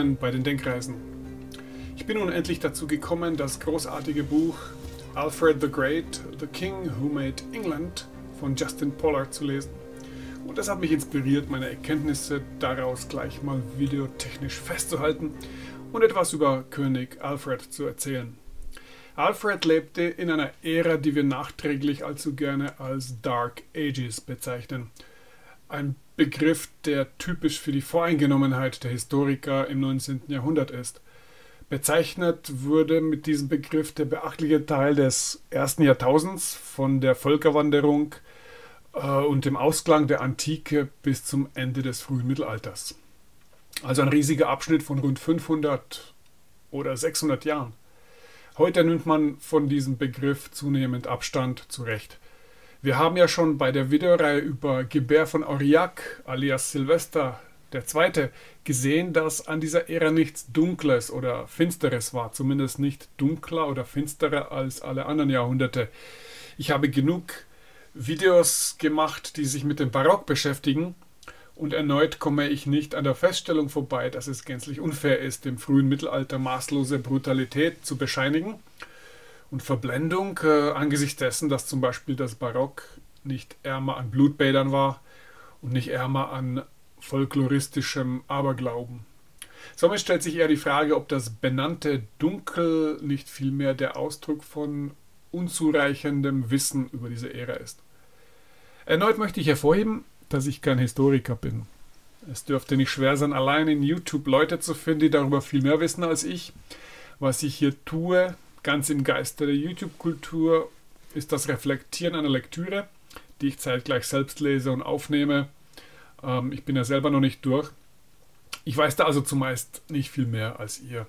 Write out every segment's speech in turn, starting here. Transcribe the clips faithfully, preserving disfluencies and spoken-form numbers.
willkommen bei den Denkreisen. Ich bin nun endlich dazu gekommen, das großartige Buch Alfred the Great, The King Who Made England von Justin Pollard zu lesen. Und das hat mich inspiriert, meine Erkenntnisse daraus gleich mal videotechnisch festzuhalten und etwas über König Alfred zu erzählen. Alfred lebte in einer Ära, die wir nachträglich allzu gerne als Dark Ages bezeichnen. Ein Begriff, der typisch für die Voreingenommenheit der Historiker im neunzehnten Jahrhundert ist. Bezeichnet wurde mit diesem Begriff der beachtliche Teil des ersten Jahrtausends von der Völkerwanderung äh, und dem Ausklang der Antike bis zum Ende des frühen Mittelalters. Also ein riesiger Abschnitt von rund fünfhundert oder sechshundert Jahren. Heute nimmt man von diesem Begriff zunehmend Abstand, zu Recht. Wir haben ja schon bei der Videoreihe über Guibert von Aurillac alias Silvester der Zweite gesehen, dass an dieser Ära nichts Dunkles oder Finsteres war, zumindest nicht dunkler oder finsterer als alle anderen Jahrhunderte. Ich habe genug Videos gemacht, die sich mit dem Barock beschäftigen, und erneut komme ich nicht an der Feststellung vorbei, dass es gänzlich unfair ist, dem frühen Mittelalter maßlose Brutalität zu bescheinigen und Verblendung äh, angesichts dessen, dass zum Beispiel das Barock nicht ärmer an Blutbädern war und nicht ärmer an folkloristischem Aberglauben. Somit stellt sich eher die Frage, ob das benannte Dunkel nicht vielmehr der Ausdruck von unzureichendem Wissen über diese Ära ist. Erneut möchte ich hervorheben, dass ich kein Historiker bin. Es dürfte nicht schwer sein, allein in YouTube Leute zu finden, die darüber viel mehr wissen als ich. Was ich hier tue, ganz im Geiste der YouTube-Kultur, ist das Reflektieren einer Lektüre, die ich zeitgleich selbst lese und aufnehme. Ähm, ich bin ja selber noch nicht durch. Ich weiß da also zumeist nicht viel mehr als ihr.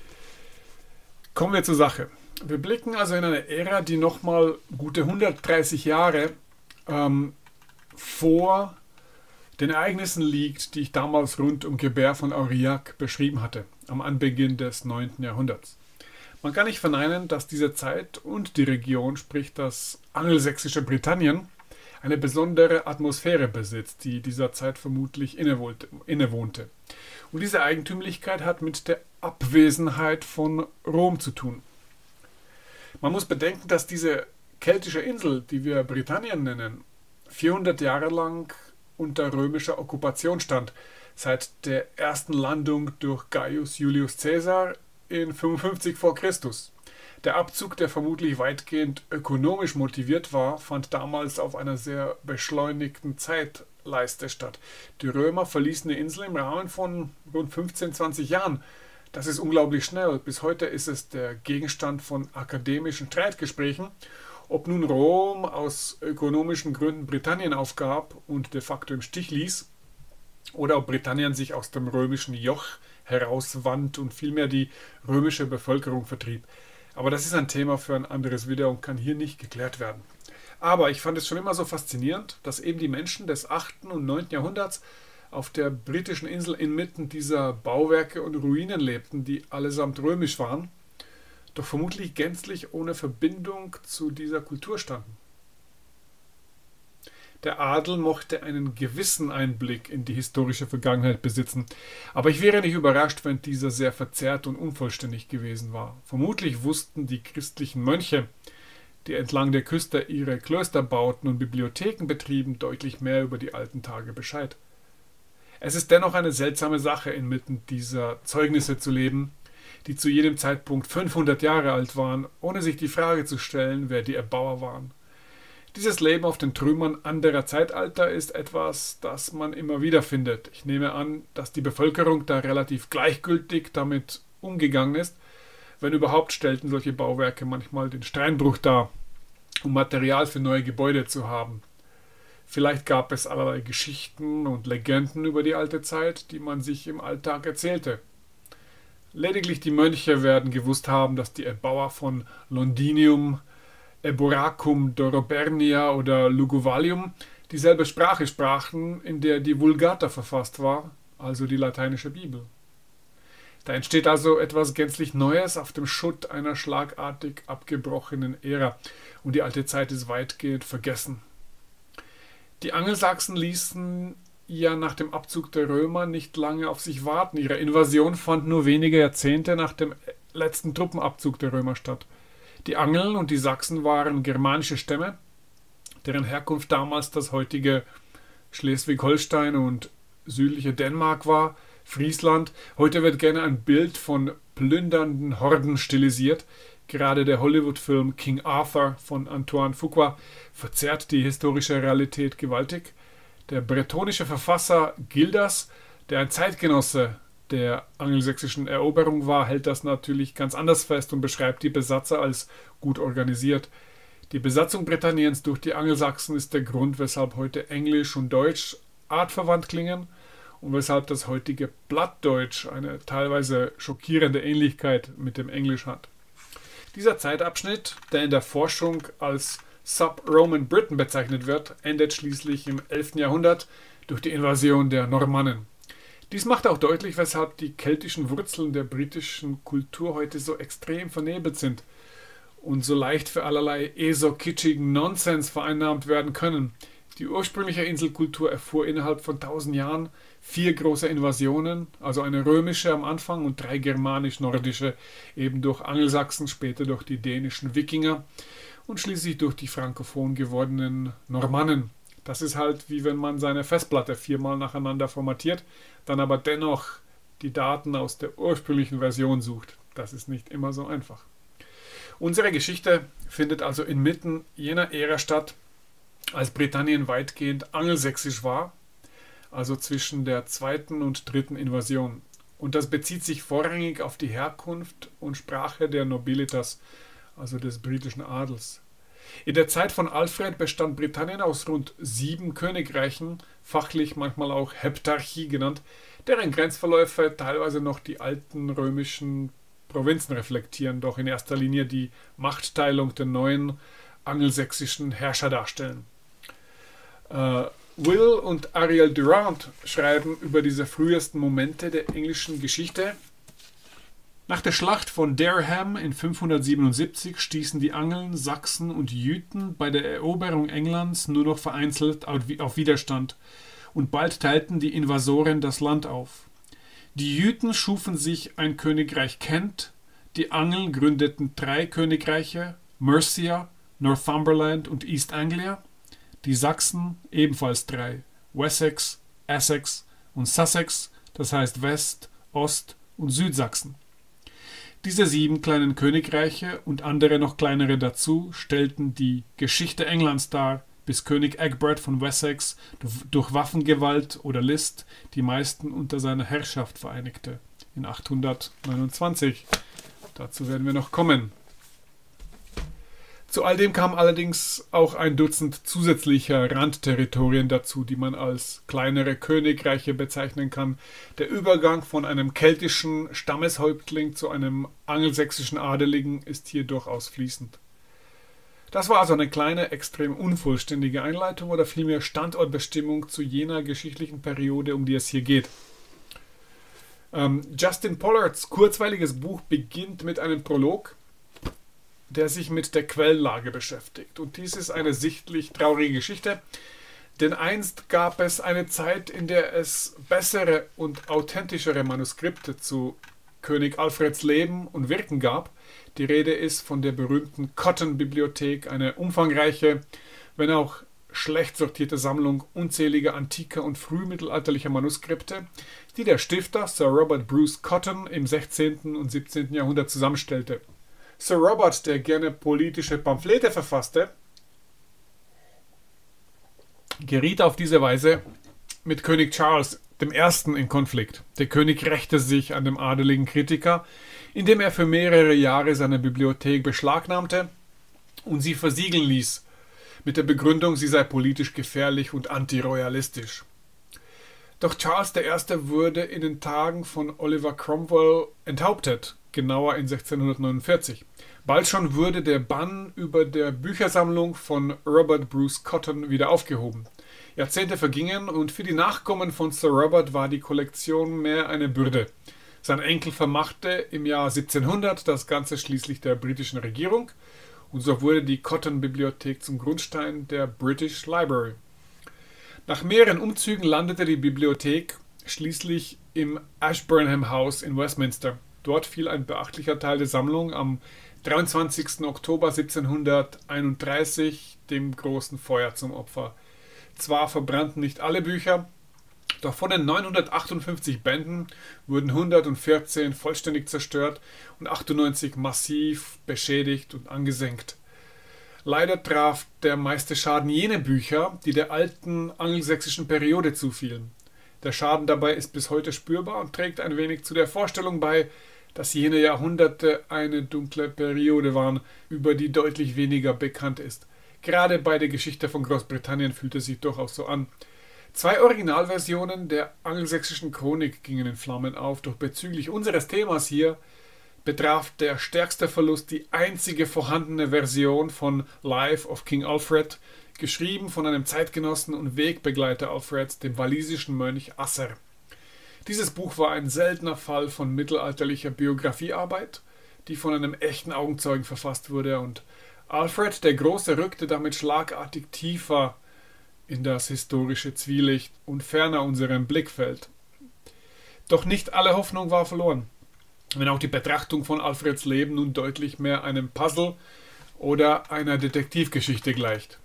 Kommen wir zur Sache. Wir blicken also in eine Ära, die nochmal gute hundertdreißig Jahre ähm, vor den Ereignissen liegt, die ich damals rund um Guibert von Aurillac beschrieben hatte, am Anbeginn des neunten Jahrhunderts. Man kann nicht verneinen, dass diese Zeit und die Region, sprich das angelsächsische Britannien, eine besondere Atmosphäre besitzt, die dieser Zeit vermutlich innewohnte. Und diese Eigentümlichkeit hat mit der Abwesenheit von Rom zu tun. Man muss bedenken, dass diese keltische Insel, die wir Britannien nennen, vierhundert Jahre lang unter römischer Okkupation stand, seit der ersten Landung durch Gaius Julius Caesar in fünfundfünfzig vor Christus. Der Abzug, der vermutlich weitgehend ökonomisch motiviert war, fand damals auf einer sehr beschleunigten Zeitleiste statt. Die Römer verließen die Insel im Rahmen von rund fünfzehn, zwanzig Jahren. Das ist unglaublich schnell. Bis heute ist es der Gegenstand von akademischen Streitgesprächen, ob nun Rom aus ökonomischen Gründen Britannien aufgab und de facto im Stich ließ, oder ob Britannien sich aus dem römischen Joch herauswand und vielmehr die römische Bevölkerung vertrieb. Aber das ist ein Thema für ein anderes Video und kann hier nicht geklärt werden. Aber ich fand es schon immer so faszinierend, dass eben die Menschen des achten und neunten Jahrhunderts auf der britischen Insel inmitten dieser Bauwerke und Ruinen lebten, die allesamt römisch waren, doch vermutlich gänzlich ohne Verbindung zu dieser Kultur standen. Der Adel mochte einen gewissen Einblick in die historische Vergangenheit besitzen, aber ich wäre nicht überrascht, wenn dieser sehr verzerrt und unvollständig gewesen war. Vermutlich wussten die christlichen Mönche, die entlang der Küste ihre Klöster bauten und Bibliotheken betrieben, deutlich mehr über die alten Tage Bescheid. Es ist dennoch eine seltsame Sache, inmitten dieser Zeugnisse zu leben, die zu jedem Zeitpunkt fünfhundert Jahre alt waren, ohne sich die Frage zu stellen, wer die Erbauer waren. Dieses Leben auf den Trümmern anderer Zeitalter ist etwas, das man immer wieder findet. Ich nehme an, dass die Bevölkerung da relativ gleichgültig damit umgegangen ist. Wenn überhaupt, stellten solche Bauwerke manchmal den Steinbruch dar, um Material für neue Gebäude zu haben. Vielleicht gab es allerlei Geschichten und Legenden über die alte Zeit, die man sich im Alltag erzählte. Lediglich die Mönche werden gewusst haben, dass die Erbauer von Londinium, Eboracum, Dorobernia oder Luguvalium dieselbe Sprache sprachen, in der die Vulgata verfasst war, also die lateinische Bibel. Da entsteht also etwas gänzlich Neues auf dem Schutt einer schlagartig abgebrochenen Ära und die alte Zeit ist weitgehend vergessen. Die Angelsachsen ließen ja nach dem Abzug der Römer nicht lange auf sich warten. Ihre Invasion fand nur wenige Jahrzehnte nach dem letzten Truppenabzug der Römer statt. Die Angeln und die Sachsen waren germanische Stämme, deren Herkunft damals das heutige Schleswig-Holstein und südliche Dänemark war, Friesland. Heute wird gerne ein Bild von plündernden Horden stilisiert. Gerade der Hollywood-Film King Arthur von Antoine Fuqua verzerrt die historische Realität gewaltig. Der bretonische Verfasser Gildas, der ein Zeitgenosse der angelsächsischen Eroberung war, hält das natürlich ganz anders fest und beschreibt die Besatzer als gut organisiert. Die Besatzung Britanniens durch die Angelsachsen ist der Grund, weshalb heute Englisch und Deutsch artverwandt klingen und weshalb das heutige Plattdeutsch eine teilweise schockierende Ähnlichkeit mit dem Englisch hat. Dieser Zeitabschnitt, der in der Forschung als Sub-Roman Britain bezeichnet wird, endet schließlich im elften Jahrhundert durch die Invasion der Normannen. Dies macht auch deutlich, weshalb die keltischen Wurzeln der britischen Kultur heute so extrem vernebelt sind und so leicht für allerlei esokitschigen Nonsens vereinnahmt werden können. Die ursprüngliche Inselkultur erfuhr innerhalb von tausend Jahren vier große Invasionen, also eine römische am Anfang und drei germanisch-nordische, eben durch Angelsachsen, später durch die dänischen Wikinger und schließlich durch die frankophon gewordenen Normannen. Das ist halt wie wenn man seine Festplatte viermal nacheinander formatiert, dann aber dennoch die Daten aus der ursprünglichen Version sucht. Das ist nicht immer so einfach. Unsere Geschichte findet also inmitten jener Ära statt, als Britannien weitgehend angelsächsisch war, also zwischen der zweiten und dritten Invasion. Und das bezieht sich vorrangig auf die Herkunft und Sprache der Nobilitas, also des britischen Adels. In der Zeit von Alfred bestand Britannien aus rund sieben Königreichen, fachlich manchmal auch Heptarchie genannt, deren Grenzverläufe teilweise noch die alten römischen Provinzen reflektieren, doch in erster Linie die Machtteilung der neuen angelsächsischen Herrscher darstellen. Äh, Will und Ariel Durant schreiben über diese frühesten Momente der englischen Geschichte. Nach der Schlacht von Dereham in fünfhundertsiebenundsiebzig stießen die Angeln, Sachsen und Jüten bei der Eroberung Englands nur noch vereinzelt auf Widerstand und bald teilten die Invasoren das Land auf. Die Jüten schufen sich ein Königreich Kent, die Angeln gründeten drei Königreiche, Mercia, Northumberland und East Anglia, die Sachsen ebenfalls drei, Wessex, Essex und Sussex, das heißt West-, Ost- und Südsachsen. Diese sieben kleinen Königreiche und andere noch kleinere dazu stellten die Geschichte Englands dar, bis König Egbert von Wessex durch Waffengewalt oder List die meisten unter seiner Herrschaft vereinigte, in achthundertneunundzwanzig. Dazu werden wir noch kommen. Zu all dem kam allerdings auch ein Dutzend zusätzlicher Randterritorien dazu, die man als kleinere Königreiche bezeichnen kann. Der Übergang von einem keltischen Stammeshäuptling zu einem angelsächsischen Adeligen ist hier durchaus fließend. Das war also eine kleine, extrem unvollständige Einleitung oder vielmehr Standortbestimmung zu jener geschichtlichen Periode, um die es hier geht. Ähm, Justin Pollards kurzweiliges Buch beginnt mit einem Prolog, der sich mit der Quellenlage beschäftigt. Und dies ist eine sichtlich traurige Geschichte, denn einst gab es eine Zeit, in der es bessere und authentischere Manuskripte zu König Alfreds Leben und Wirken gab. Die Rede ist von der berühmten Cotton-Bibliothek, eine umfangreiche, wenn auch schlecht sortierte Sammlung unzähliger antiker und frühmittelalterlicher Manuskripte, die der Stifter Sir Robert Bruce Cotton im sechzehnten und siebzehnten Jahrhundert zusammenstellte. Sir Robert, der gerne politische Pamphlete verfasste, geriet auf diese Weise mit König Charles dem Ersten in Konflikt. Der König rächte sich an dem adeligen Kritiker, indem er für mehrere Jahre seine Bibliothek beschlagnahmte und sie versiegeln ließ, mit der Begründung, sie sei politisch gefährlich und antiroyalistisch. Doch Charles der Erste wurde in den Tagen von Oliver Cromwell enthauptet, genauer in sechzehnhundertneunundvierzig. Bald schon wurde der Bann über der Büchersammlung von Robert Bruce Cotton wieder aufgehoben. Jahrzehnte vergingen und für die Nachkommen von Sir Robert war die Kollektion mehr eine Bürde. Sein Enkel vermachte im Jahr siebzehnhundert das Ganze schließlich der britischen Regierung und so wurde die Cotton-Bibliothek zum Grundstein der British Library. Nach mehreren Umzügen landete die Bibliothek schließlich im Ashburnham House in Westminster. Dort fiel ein beachtlicher Teil der Sammlung am dreiundzwanzigsten Oktober siebzehnhunderteinunddreißig dem großen Feuer zum Opfer. Zwar verbrannten nicht alle Bücher, doch von den neunhundertachtundfünfzig Bänden wurden hundertvierzehn vollständig zerstört und achtundneunzig massiv beschädigt und angesenkt. Leider traf der meiste Schaden jene Bücher, die der alten angelsächsischen Periode zufielen. Der Schaden dabei ist bis heute spürbar und trägt ein wenig zu der Vorstellung bei, dass jene Jahrhunderte eine dunkle Periode waren, über die deutlich weniger bekannt ist. Gerade bei der Geschichte von Großbritannien fühlt es sich durchaus so an. Zwei Originalversionen der angelsächsischen Chronik gingen in Flammen auf, doch bezüglich unseres Themas hier betraf der stärkste Verlust die einzige vorhandene Version von Life of King Alfred, geschrieben von einem Zeitgenossen und Wegbegleiter Alfreds, dem walisischen Mönch Asser. Dieses Buch war ein seltener Fall von mittelalterlicher Biografiearbeit, die von einem echten Augenzeugen verfasst wurde, und Alfred der Große rückte damit schlagartig tiefer in das historische Zwielicht und ferner unserem Blickfeld. Doch nicht alle Hoffnung war verloren, wenn auch die Betrachtung von Alfreds Leben nun deutlich mehr einem Puzzle oder einer Detektivgeschichte gleicht.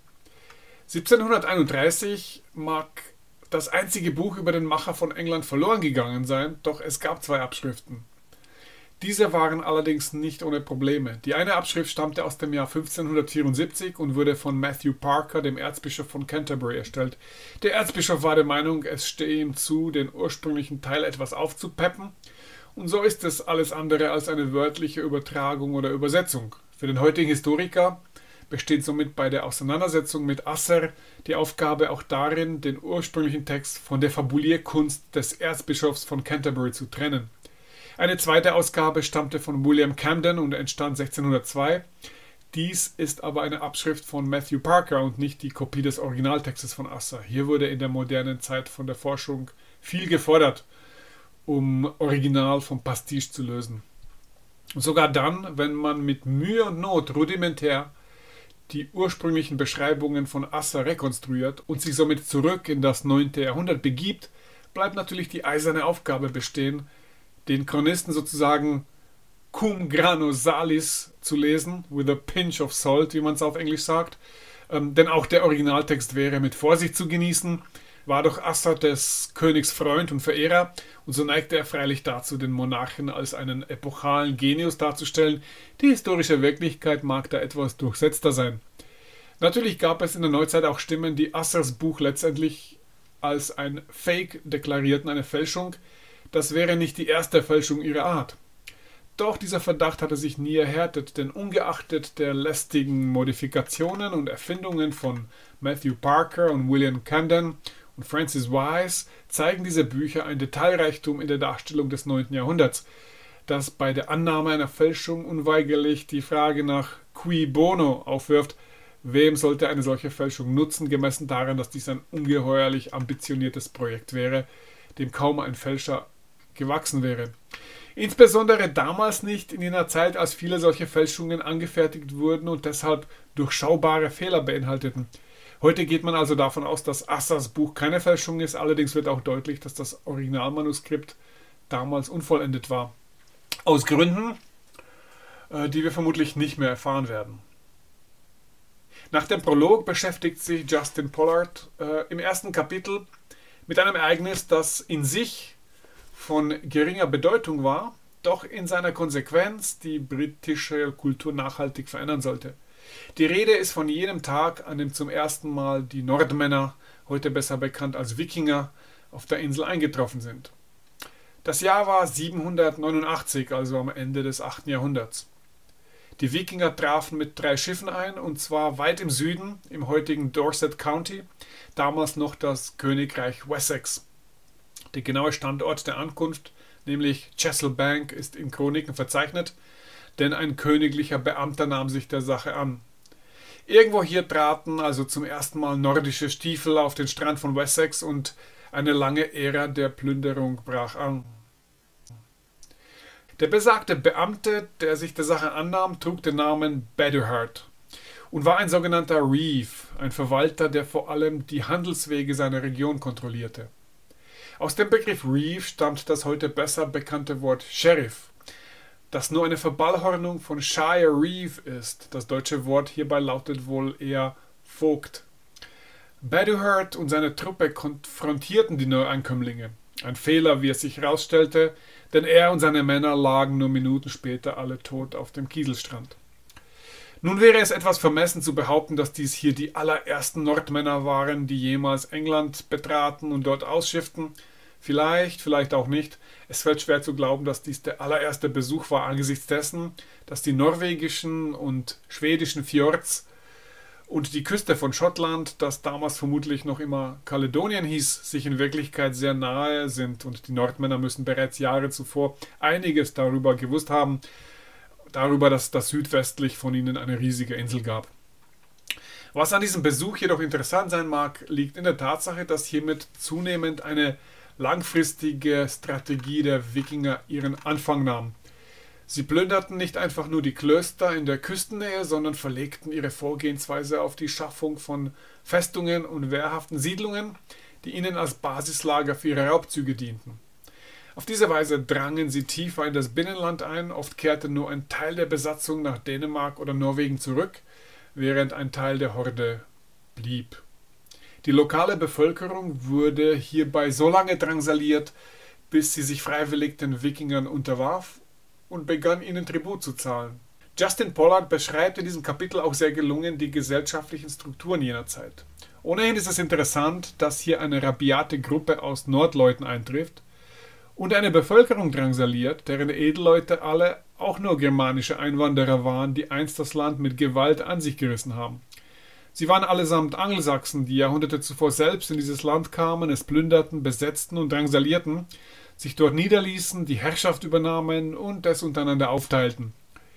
siebzehnhunderteinunddreißig mag das einzige Buch über den Macher von England verloren gegangen sein, doch es gab zwei Abschriften. Diese waren allerdings nicht ohne Probleme. Die eine Abschrift stammte aus dem Jahr fünfzehnhundertvierundsiebzig und wurde von Matthew Parker, dem Erzbischof von Canterbury, erstellt. Der Erzbischof war der Meinung, es stehe ihm zu, den ursprünglichen Teil etwas aufzupeppen, und so ist es alles andere als eine wörtliche Übertragung oder Übersetzung. Für den heutigen Historiker besteht somit bei der Auseinandersetzung mit Asser die Aufgabe auch darin, den ursprünglichen Text von der Fabulierkunst des Erzbischofs von Canterbury zu trennen. Eine zweite Ausgabe stammte von William Camden und entstand sechzehnhundertzwei. Dies ist aber eine Abschrift von Matthew Parker und nicht die Kopie des Originaltextes von Asser. Hier wurde in der modernen Zeit von der Forschung viel gefordert, um Original vom Pastiche zu lösen. Und sogar dann, wenn man mit Mühe und Not rudimentär die ursprünglichen Beschreibungen von Asser rekonstruiert und sich somit zurück in das neunte Jahrhundert begibt, bleibt natürlich die eiserne Aufgabe bestehen, den Chronisten sozusagen cum grano salis zu lesen, with a pinch of salt, wie man es auf Englisch sagt. Ähm, denn auch der Originaltext wäre mit Vorsicht zu genießen, war doch Asser des Königs Freund und Verehrer, und so neigte er freilich dazu, den Monarchen als einen epochalen Genius darzustellen. Die historische Wirklichkeit mag da etwas durchsetzter sein. Natürlich gab es in der Neuzeit auch Stimmen, die Assers Buch letztendlich als ein Fake deklarierten, eine Fälschung. Das wäre nicht die erste Fälschung ihrer Art. Doch dieser Verdacht hatte sich nie erhärtet, denn ungeachtet der lästigen Modifikationen und Erfindungen von Matthew Parker und William Camden und Francis Wise zeigen diese Bücher ein Detailreichtum in der Darstellung des neunten Jahrhunderts, das bei der Annahme einer Fälschung unweigerlich die Frage nach cui bono aufwirft: Wem sollte eine solche Fälschung nutzen, gemessen daran, dass dies ein ungeheuerlich ambitioniertes Projekt wäre, dem kaum ein Fälscher gewachsen wäre. Insbesondere damals nicht, in jener Zeit, als viele solche Fälschungen angefertigt wurden und deshalb durchschaubare Fehler beinhalteten. Heute geht man also davon aus, dass Assers Buch keine Fälschung ist, allerdings wird auch deutlich, dass das Originalmanuskript damals unvollendet war. Aus Gründen, die wir vermutlich nicht mehr erfahren werden. Nach dem Prolog beschäftigt sich Justin Pollard äh, im ersten Kapitel mit einem Ereignis, das in sich von geringer Bedeutung war, doch in seiner Konsequenz die britische Kultur nachhaltig verändern sollte. Die Rede ist von jenem Tag, an dem zum ersten Mal die Nordmänner, heute besser bekannt als Wikinger, auf der Insel eingetroffen sind. Das Jahr war siebenhundertneunundachtzig, also am Ende des achten Jahrhunderts. Die Wikinger trafen mit drei Schiffen ein, und zwar weit im Süden, im heutigen Dorset County, damals noch das Königreich Wessex. Der genaue Standort der Ankunft, nämlich Chesilbank, ist in Chroniken verzeichnet, denn ein königlicher Beamter nahm sich der Sache an. Irgendwo hier traten also zum ersten Mal nordische Stiefel auf den Strand von Wessex und eine lange Ära der Plünderung brach an. Der besagte Beamte, der sich der Sache annahm, trug den Namen Baduhart. und war ein sogenannter Reeve, ein Verwalter, der vor allem die Handelswege seiner Region kontrollierte. Aus dem Begriff Reeve stammt das heute besser bekannte Wort Sheriff, das nur eine Verballhornung von Shire Reeve ist. Das deutsche Wort hierbei lautet wohl eher Vogt. Baduhurt und seine Truppe konfrontierten die Neuankömmlinge. Ein Fehler, wie es sich herausstellte, denn er und seine Männer lagen nur Minuten später alle tot auf dem Kieselstrand. Nun wäre es etwas vermessen zu behaupten, dass dies hier die allerersten Nordmänner waren, die jemals England betraten und dort ausschifften. Vielleicht, vielleicht auch nicht. Es fällt schwer zu glauben, dass dies der allererste Besuch war, angesichts dessen, dass die norwegischen und schwedischen Fjords und die Küste von Schottland, das damals vermutlich noch immer Kaledonien hieß, sich in Wirklichkeit sehr nahe sind, und die Nordmänner müssen bereits Jahre zuvor einiges darüber gewusst haben, darüber, dass das südwestlich von ihnen eine riesige Insel gab. Was an diesem Besuch jedoch interessant sein mag, liegt in der Tatsache, dass hiermit zunehmend eine langfristige Strategie der Wikinger ihren Anfang nahm. Sie plünderten nicht einfach nur die Klöster in der Küstennähe, sondern verlegten ihre Vorgehensweise auf die Schaffung von Festungen und wehrhaften Siedlungen, die ihnen als Basislager für ihre Raubzüge dienten. Auf diese Weise drangen sie tiefer in das Binnenland ein, oft kehrte nur ein Teil der Besatzung nach Dänemark oder Norwegen zurück, während ein Teil der Horde blieb. Die lokale Bevölkerung wurde hierbei so lange drangsaliert, bis sie sich freiwillig den Wikingern unterwarf und begann, ihnen Tribut zu zahlen. Justin Pollard beschreibt in diesem Kapitel auch sehr gelungen die gesellschaftlichen Strukturen jener Zeit. Ohnehin ist es interessant, dass hier eine rabiate Gruppe aus Nordleuten eintrifft und eine Bevölkerung drangsaliert, deren Edelleute alle auch nur germanische Einwanderer waren, die einst das Land mit Gewalt an sich gerissen haben. Sie waren allesamt Angelsachsen, die Jahrhunderte zuvor selbst in dieses Land kamen, es plünderten, besetzten und drangsalierten, sich dort niederließen, die Herrschaft übernahmen und es untereinander aufteilten.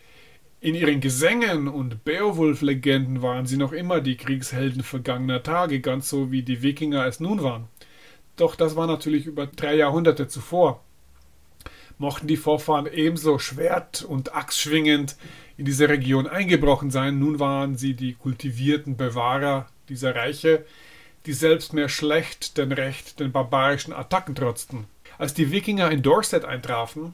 In ihren Gesängen und Beowulf-Legenden waren sie noch immer die Kriegshelden vergangener Tage, ganz so wie die Wikinger es nun waren. Doch das war natürlich über drei Jahrhunderte zuvor. Mochten die Vorfahren ebenso schwert- und axtschwingend in diese Region eingebrochen sein, nun waren sie die kultivierten Bewahrer dieser Reiche, die selbst mehr schlecht denn recht den barbarischen Attacken trotzten. Als die Wikinger in Dorset eintrafen,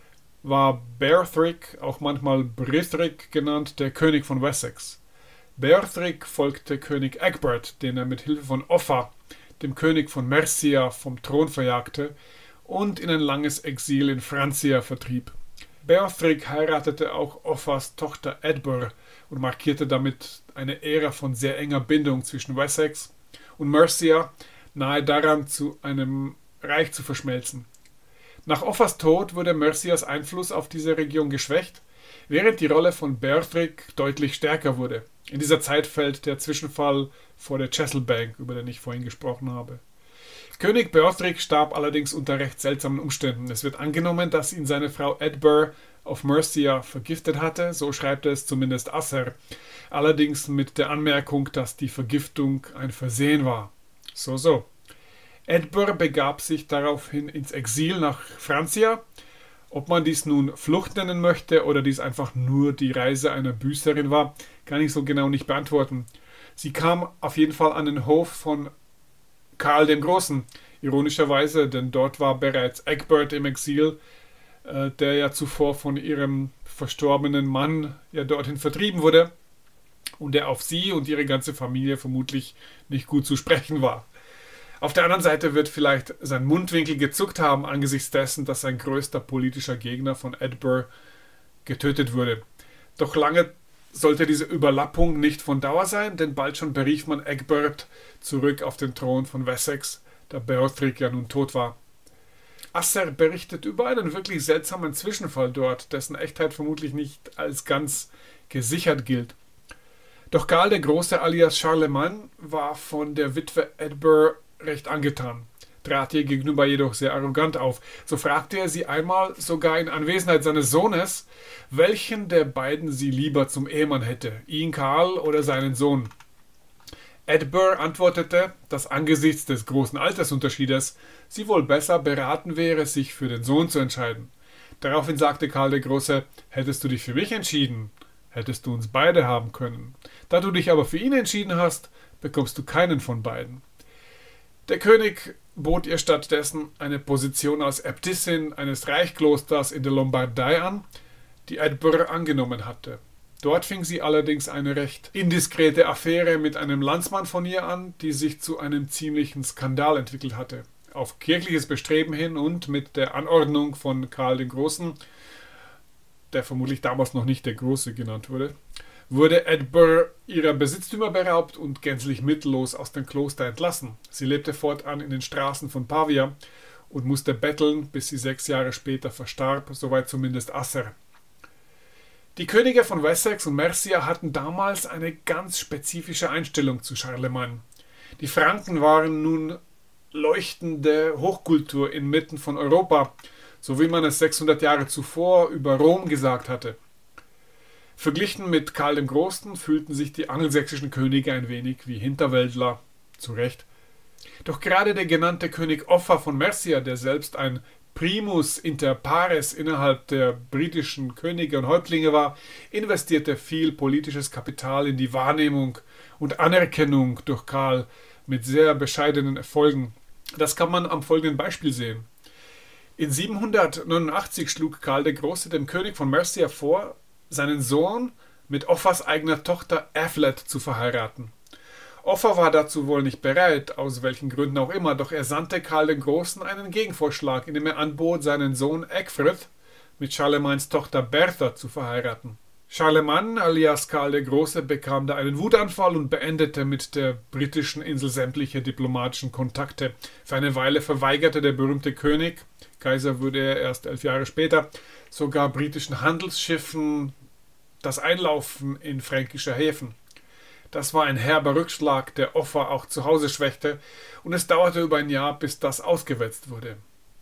war Beorhtric, auch manchmal Brithric genannt, der König von Wessex. Beorhtric folgte König Egbert, den er mit Hilfe von Offa, dem König von Mercia, vom Thron verjagte und in ein langes Exil in Francia vertrieb. Beorhtric heiratete auch Offas Tochter Edbur und markierte damit eine Ära von sehr enger Bindung zwischen Wessex und Mercia, nahe daran zu einem Reich zu verschmelzen. Nach Offas Tod wurde Mercias Einfluss auf diese Region geschwächt, während die Rolle von Beorhtric deutlich stärker wurde. In dieser Zeit fällt der Zwischenfall vor der Chesilbank, über den ich vorhin gesprochen habe. König Beorhtric starb allerdings unter recht seltsamen Umständen. Es wird angenommen, dass ihn seine Frau Edbur auf Mercia vergiftet hatte, so schreibt es zumindest Asser, allerdings mit der Anmerkung, dass die Vergiftung ein Versehen war. So, so. Edbur begab sich daraufhin ins Exil nach Francia. Ob man dies nun Flucht nennen möchte oder dies einfach nur die Reise einer Büßerin war, kann ich so genau nicht beantworten. Sie kam auf jeden Fall an den Hof von Karl dem Großen, ironischerweise, denn dort war bereits Egbert im Exil, äh, der ja zuvor von ihrem verstorbenen Mann ja dorthin vertrieben wurde und der auf sie und ihre ganze Familie vermutlich nicht gut zu sprechen war. Auf der anderen Seite wird vielleicht sein Mundwinkel gezuckt haben angesichts dessen, dass sein größter politischer Gegner von Edbur getötet wurde. Doch lange sollte diese Überlappung nicht von Dauer sein, denn bald schon berief man Egbert zurück auf den Thron von Wessex, da Beorhtric ja nun tot war. Asser berichtet über einen wirklich seltsamen Zwischenfall dort, dessen Echtheit vermutlich nicht als ganz gesichert gilt. Doch Karl der Große alias Charlemagne war von der Witwe Edbur recht angetan, trat ihr gegenüber jedoch sehr arrogant auf. So fragte er sie einmal, sogar in Anwesenheit seines Sohnes, welchen der beiden sie lieber zum Ehemann hätte, ihn Karl oder seinen Sohn. Edbur antwortete, dass angesichts des großen Altersunterschiedes sie wohl besser beraten wäre, sich für den Sohn zu entscheiden. Daraufhin sagte Karl der Große, hättest du dich für mich entschieden, Hättest du uns beide haben können. Da du dich aber für ihn entschieden hast, bekommst du keinen von beiden. Der König bot ihr stattdessen eine Position als Äbtissin eines Reichklosters in der Lombardei an, die Edburgh angenommen hatte. Dort fing sie allerdings eine recht indiskrete Affäre mit einem Landsmann von ihr an, die sich zu einem ziemlichen Skandal entwickelt hatte. Auf kirchliches Bestreben hin und mit der Anordnung von Karl dem Großen, der vermutlich damals noch nicht der Große genannt wurde, wurde Edburgh ihrer Besitztümer beraubt und gänzlich mittellos aus dem Kloster entlassen. Sie lebte fortan in den Straßen von Pavia und musste betteln, bis sie sechs Jahre später verstarb, soweit zumindest Asser. Die Könige von Wessex und Mercia hatten damals eine ganz spezifische Einstellung zu Charlemagne. Die Franken waren nun leuchtende Hochkultur inmitten von Europa, so wie man es sechshundert Jahre zuvor über Rom gesagt hatte. Verglichen mit Karl dem Großen fühlten sich die angelsächsischen Könige ein wenig wie Hinterwäldler, zu Recht. Doch gerade der genannte König Offa von Mercia, der selbst ein Primus inter pares innerhalb der britischen Könige und Häuptlinge war, investierte viel politisches Kapital in die Wahrnehmung und Anerkennung durch Karl mit sehr bescheidenen Erfolgen. Das kann man am folgenden Beispiel sehen. In siebenhundertneunundachtzig schlug Karl der Große dem König von Mercia vor, seinen Sohn mit Offas eigener Tochter Afflet zu verheiraten. Offa war dazu wohl nicht bereit, aus welchen Gründen auch immer, doch er sandte Karl den Großen einen Gegenvorschlag, indem er anbot, seinen Sohn Ecgfrith mit Charlemagnes Tochter Bertha zu verheiraten. Charlemagne alias Karl der Große bekam da einen Wutanfall und beendete mit der britischen Insel sämtliche diplomatischen Kontakte. Für eine Weile verweigerte der berühmte König, Kaiser wurde er erst elf Jahre später, sogar britischen Handelsschiffen das Einlaufen in fränkische Häfen. Das war ein herber Rückschlag, der Offa auch zu Hause schwächte, und es dauerte über ein Jahr, bis das ausgewetzt wurde.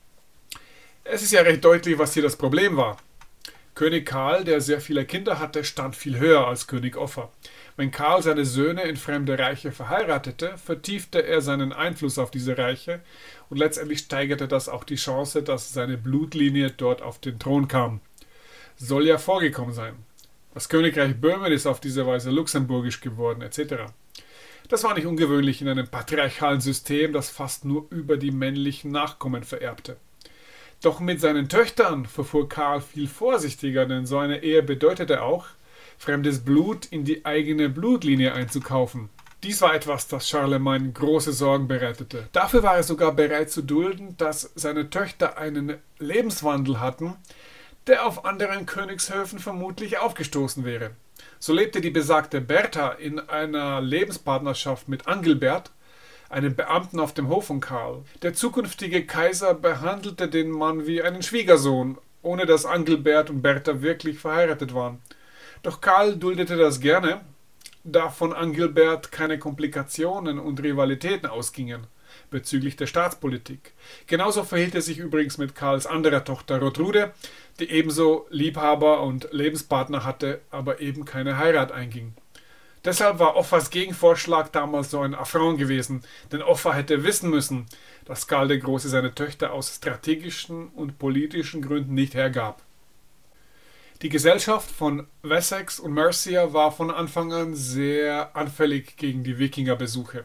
Es ist ja recht deutlich, was hier das Problem war. König Karl, der sehr viele Kinder hatte, stand viel höher als König Offa. Wenn Karl seine Söhne in fremde Reiche verheiratete, vertiefte er seinen Einfluss auf diese Reiche und letztendlich steigerte das auch die Chance, dass seine Blutlinie dort auf den Thron kam. Soll ja vorgekommen sein. Das Königreich Böhmen ist auf diese Weise luxemburgisch geworden, et cetera. Das war nicht ungewöhnlich in einem patriarchalen System, das fast nur über die männlichen Nachkommen vererbte. Doch mit seinen Töchtern verfuhr Karl viel vorsichtiger, denn so eine Ehe bedeutete auch, fremdes Blut in die eigene Blutlinie einzukaufen. Dies war etwas, das Charlemagne große Sorgen bereitete. Dafür war er sogar bereit zu dulden, dass seine Töchter einen Lebenswandel hatten, der auf anderen Königshöfen vermutlich aufgestoßen wäre. So lebte die besagte Bertha in einer Lebenspartnerschaft mit Angilbert, einem Beamten auf dem Hof von Karl. Der zukünftige Kaiser behandelte den Mann wie einen Schwiegersohn, ohne dass Angilbert und Bertha wirklich verheiratet waren. Doch Karl duldete das gerne, da von Angilbert keine Komplikationen und Rivalitäten ausgingen bezüglich der Staatspolitik. Genauso verhielt es sich übrigens mit Karls anderer Tochter Rotrudde, die ebenso Liebhaber und Lebenspartner hatte, aber eben keine Heirat einging. Deshalb war Offas Gegenvorschlag damals so ein Affront gewesen, denn Offa hätte wissen müssen, dass Karl der Große seine Töchter aus strategischen und politischen Gründen nicht hergab. Die Gesellschaft von Wessex und Mercia war von Anfang an sehr anfällig gegen die Wikingerbesuche.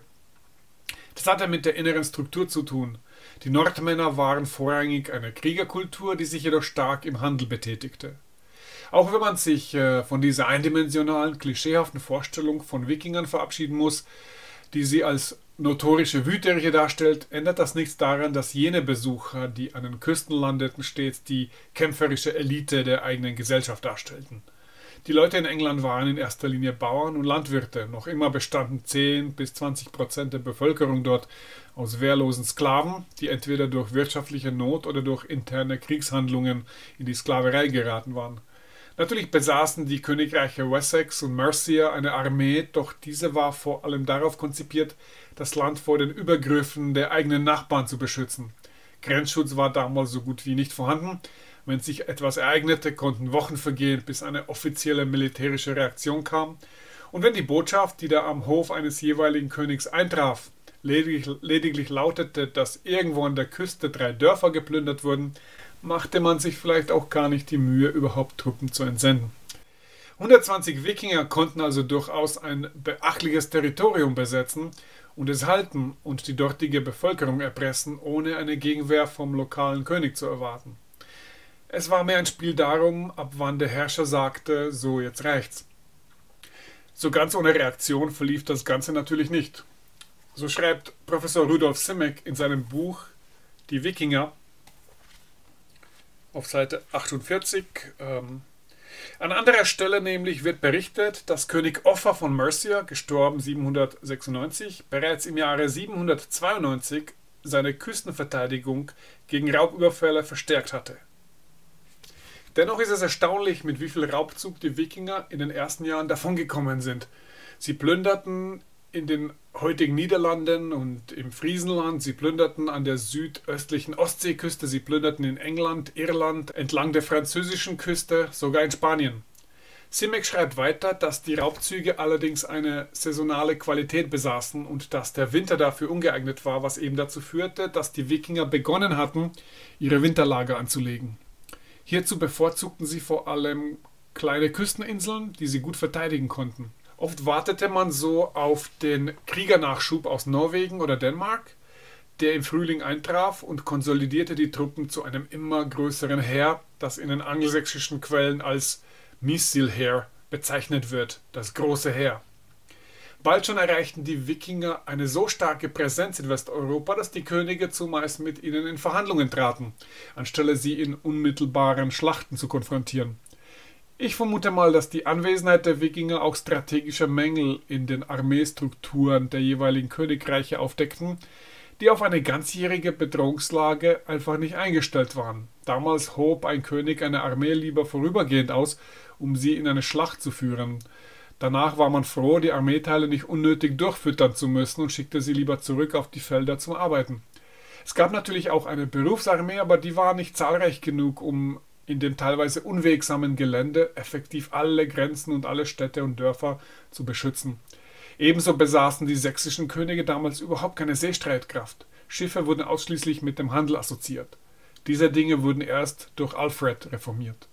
Das hatte mit der inneren Struktur zu tun. Die Nordmänner waren vorrangig eine Kriegerkultur, die sich jedoch stark im Handel betätigte. Auch wenn man sich äh, von dieser eindimensionalen, klischeehaften Vorstellung von Wikingern verabschieden muss, die sie als notorische Wüterich darstellt, ändert das nichts daran, dass jene Besucher, die an den Küsten landeten, stets die kämpferische Elite der eigenen Gesellschaft darstellten. Die Leute in England waren in erster Linie Bauern und Landwirte. Noch immer bestanden zehn bis zwanzig Prozent der Bevölkerung dort aus wehrlosen Sklaven, die entweder durch wirtschaftliche Not oder durch interne Kriegshandlungen in die Sklaverei geraten waren. Natürlich besaßen die Königreiche Wessex und Mercia eine Armee, doch diese war vor allem darauf konzipiert, das Land vor den Übergriffen der eigenen Nachbarn zu beschützen. Grenzschutz war damals so gut wie nicht vorhanden. Wenn sich etwas ereignete, konnten Wochen vergehen, bis eine offizielle militärische Reaktion kam. Und wenn die Botschaft, die da am Hof eines jeweiligen Königs eintraf, lediglich, lediglich lautete, dass irgendwo an der Küste drei Dörfer geplündert wurden, machte man sich vielleicht auch gar nicht die Mühe, überhaupt Truppen zu entsenden. hundertzwanzig Wikinger konnten also durchaus ein beachtliches Territorium besetzen und es halten und die dortige Bevölkerung erpressen, ohne eine Gegenwehr vom lokalen König zu erwarten. Es war mehr ein Spiel darum, ab wann der Herrscher sagte, so jetzt reicht's. So ganz ohne Reaktion verlief das Ganze natürlich nicht. So schreibt Professor Rudolf Simek in seinem Buch Die Wikinger auf Seite achtundvierzig. Ähm, an anderer Stelle nämlich wird berichtet, dass König Offa von Mercia, gestorben siebenhundertsechsundneunzig, bereits im Jahre siebenhundertzweiundneunzig seine Küstenverteidigung gegen Raubüberfälle verstärkt hatte. Dennoch ist es erstaunlich, mit wie viel Raubzug die Wikinger in den ersten Jahren davongekommen sind. Sie plünderten in den heutigen Niederlanden und im Friesenland, sie plünderten an der südöstlichen Ostseeküste, sie plünderten in England, Irland, entlang der französischen Küste, sogar in Spanien. Simek schreibt weiter, dass die Raubzüge allerdings eine saisonale Qualität besaßen und dass der Winter dafür ungeeignet war, was eben dazu führte, dass die Wikinger begonnen hatten, ihre Winterlager anzulegen. Hierzu bevorzugten sie vor allem kleine Küsteninseln, die sie gut verteidigen konnten. Oft wartete man so auf den Kriegernachschub aus Norwegen oder Dänemark, der im Frühling eintraf und konsolidierte die Truppen zu einem immer größeren Heer, das in den angelsächsischen Quellen als Misilheer bezeichnet wird, das große Heer. Bald schon erreichten die Wikinger eine so starke Präsenz in Westeuropa, dass die Könige zumeist mit ihnen in Verhandlungen traten, anstelle sie in unmittelbaren Schlachten zu konfrontieren. Ich vermute mal, dass die Anwesenheit der Wikinger auch strategische Mängel in den Armeestrukturen der jeweiligen Königreiche aufdeckten, die auf eine ganzjährige Bedrohungslage einfach nicht eingestellt waren. Damals hob ein König eine Armee lieber vorübergehend aus, um sie in eine Schlacht zu führen. Danach war man froh, die Armeeteile nicht unnötig durchfüttern zu müssen und schickte sie lieber zurück auf die Felder zum Arbeiten. Es gab natürlich auch eine Berufsarmee, aber die war nicht zahlreich genug, um in dem teilweise unwegsamen Gelände effektiv alle Grenzen und alle Städte und Dörfer zu beschützen. Ebenso besaßen die sächsischen Könige damals überhaupt keine Seestreitkraft. Schiffe wurden ausschließlich mit dem Handel assoziiert. Diese Dinge wurden erst durch Alfred reformiert.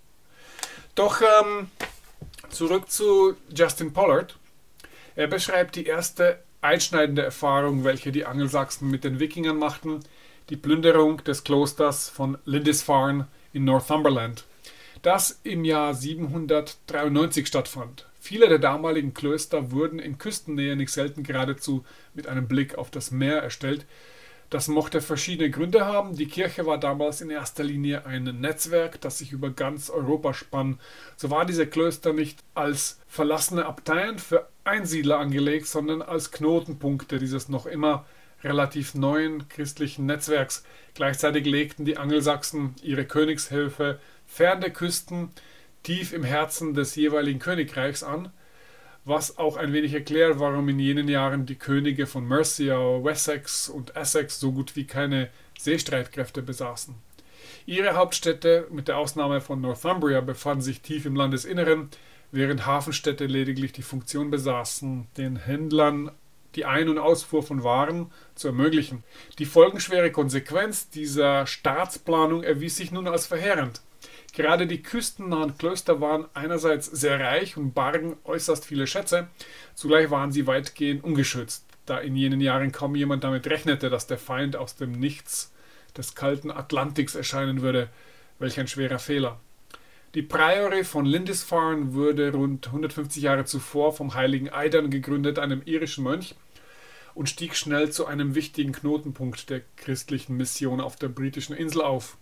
Doch ähm, zurück zu Justin Pollard. Er beschreibt die erste einschneidende Erfahrung, welche die Angelsachsen mit den Wikingern machten, die Plünderung des Klosters von Lindisfarne in Northumberland, das im Jahr siebenhundertdreiundneunzig stattfand. Viele der damaligen Klöster wurden in Küstennähe nicht selten geradezu mit einem Blick auf das Meer erstellt. Das mochte verschiedene Gründe haben. Die Kirche war damals in erster Linie ein Netzwerk, das sich über ganz Europa spann. So waren diese Klöster nicht als verlassene Abteien für Einsiedler angelegt, sondern als Knotenpunkte dieses noch immer relativ neuen christlichen Netzwerks. Gleichzeitig legten die Angelsachsen ihre Königshöfe fern der Küsten, tief im Herzen des jeweiligen Königreichs an, was auch ein wenig erklärt, warum in jenen Jahren die Könige von Mercia, Wessex und Essex so gut wie keine Seestreitkräfte besaßen. Ihre Hauptstädte, mit der Ausnahme von Northumbria, befanden sich tief im Landesinneren, während Hafenstädte lediglich die Funktion besaßen, den Händlern die Ein- und Ausfuhr von Waren zu ermöglichen. Die folgenschwere Konsequenz dieser Staatsplanung erwies sich nun als verheerend. Gerade die küstennahen Klöster waren einerseits sehr reich und bargen äußerst viele Schätze, zugleich waren sie weitgehend ungeschützt, da in jenen Jahren kaum jemand damit rechnete, dass der Feind aus dem Nichts des kalten Atlantiks erscheinen würde. Welch ein schwerer Fehler. Die Priory von Lindisfarne wurde rund hundertfünfzig Jahre zuvor vom heiligen Aidan gegründet, einem irischen Mönch, und stieg schnell zu einem wichtigen Knotenpunkt der christlichen Mission auf der britischen Insel auf.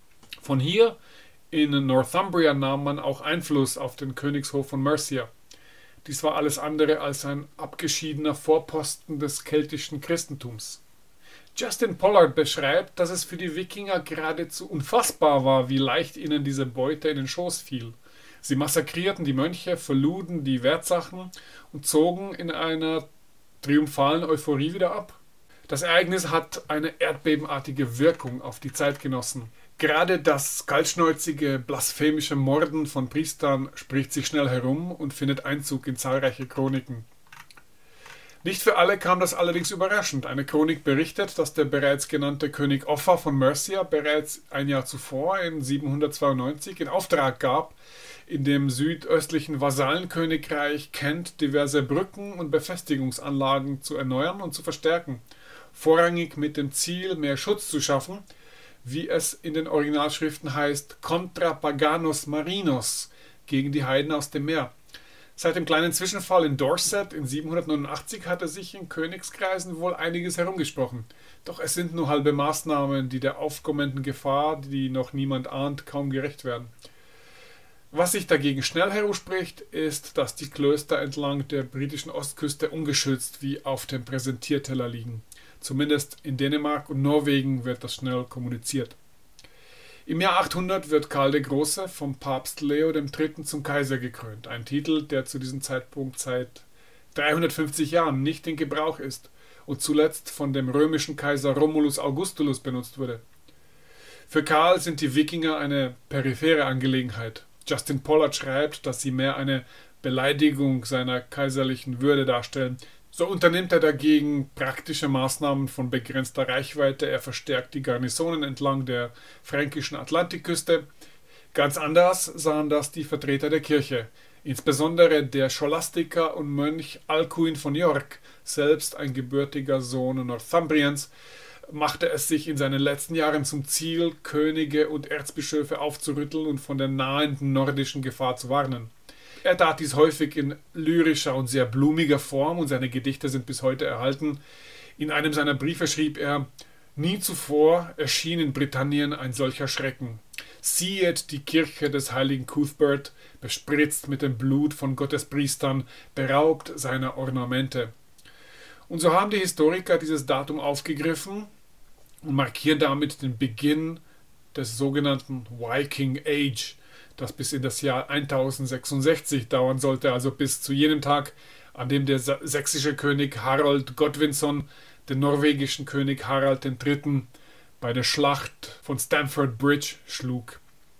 Von hier in Northumbria nahm man auch Einfluss auf den Königshof von Mercia. Dies war alles andere als ein abgeschiedener Vorposten des keltischen Christentums. Justin Pollard beschreibt, dass es für die Wikinger geradezu unfassbar war, wie leicht ihnen diese Beute in den Schoß fiel. Sie massakrierten die Mönche, verluden die Wertsachen und zogen in einer triumphalen Euphorie wieder ab. Das Ereignis hat eine erdbebenartige Wirkung auf die Zeitgenossen. Gerade das kaltschnäuzige, blasphemische Morden von Priestern spricht sich schnell herum und findet Einzug in zahlreiche Chroniken. Nicht für alle kam das allerdings überraschend. Eine Chronik berichtet, dass der bereits genannte König Offa von Mercia bereits ein Jahr zuvor, in siebenhundertzweiundneunzig, in Auftrag gab, in dem südöstlichen Vasallenkönigreich Kent diverse Brücken und Befestigungsanlagen zu erneuern und zu verstärken, vorrangig mit dem Ziel, mehr Schutz zu schaffen, wie es in den Originalschriften heißt, contra paganos marinos, gegen die Heiden aus dem Meer. Seit dem kleinen Zwischenfall in Dorset in siebenhundertneunundachtzig hatte sich in Königskreisen wohl einiges herumgesprochen. Doch es sind nur halbe Maßnahmen, die der aufkommenden Gefahr, die noch niemand ahnt, kaum gerecht werden. Was sich dagegen schnell herumspricht, ist, dass die Klöster entlang der britischen Ostküste ungeschützt wie auf dem Präsentierteller liegen. Zumindest in Dänemark und Norwegen wird das schnell kommuniziert. Im Jahr achthundert wird Karl der Große vom Papst Leo der Dritte zum Kaiser gekrönt, ein Titel, der zu diesem Zeitpunkt seit dreihundertfünfzig Jahren nicht in Gebrauch ist und zuletzt von dem römischen Kaiser Romulus Augustulus benutzt wurde. Für Karl sind die Wikinger eine periphere Angelegenheit. Justin Pollard schreibt, dass sie mehr eine Beleidigung seiner kaiserlichen Würde darstellen. So unternimmt er dagegen praktische Maßnahmen von begrenzter Reichweite. Er verstärkt die Garnisonen entlang der fränkischen Atlantikküste. Ganz anders sahen das die Vertreter der Kirche. Insbesondere der Scholastiker und Mönch Alcuin von York, selbst ein gebürtiger Sohn Northumbriens, machte es sich in seinen letzten Jahren zum Ziel, Könige und Erzbischöfe aufzurütteln und von der nahenden nordischen Gefahr zu warnen. Er tat dies häufig in lyrischer und sehr blumiger Form und seine Gedichte sind bis heute erhalten. In einem seiner Briefe schrieb er: Nie zuvor erschien in Britannien ein solcher Schrecken. Siehet die Kirche des heiligen Cuthbert, bespritzt mit dem Blut von Gottes Priestern, beraubt seiner Ornamente. Und so haben die Historiker dieses Datum aufgegriffen und markieren damit den Beginn des sogenannten Viking Age, das bis in das Jahr tausendsechsundsechzig dauern sollte, also bis zu jenem Tag, an dem der sächsische König Harold Godwinson den norwegischen König Harald der Dritte bei der Schlacht von Stamford Bridge schlug.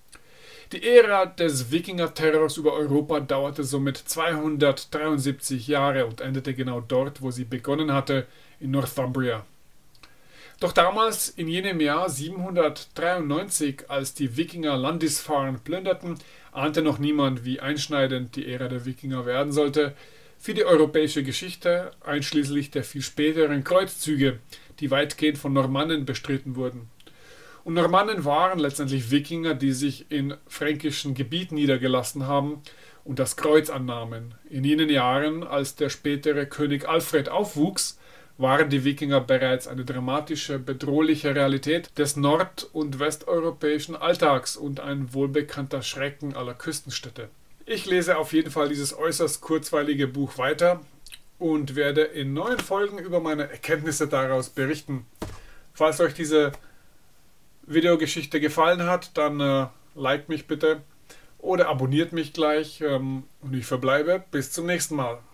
Die Ära des Wikinger-Terrors über Europa dauerte somit zweihundertdreiundsiebzig Jahre und endete genau dort, wo sie begonnen hatte, in Northumbria. Doch damals, in jenem Jahr siebenhundertdreiundneunzig, als die Wikinger Landisfarne plünderten, ahnte noch niemand, wie einschneidend die Ära der Wikinger werden sollte für die europäische Geschichte, einschließlich der viel späteren Kreuzzüge, die weitgehend von Normannen bestritten wurden. Und Normannen waren letztendlich Wikinger, die sich in fränkischen Gebieten niedergelassen haben und das Kreuz annahmen. In jenen Jahren, als der spätere König Alfred aufwuchs, waren die Wikinger bereits eine dramatische, bedrohliche Realität des nord- und westeuropäischen Alltags und ein wohlbekannter Schrecken aller Küstenstädte. Ich lese auf jeden Fall dieses äußerst kurzweilige Buch weiter und werde in neuen Folgen über meine Erkenntnisse daraus berichten. Falls euch diese Videogeschichte gefallen hat, dann äh, liked mich bitte oder abonniert mich gleich ähm, und ich verbleibe bis zum nächsten Mal.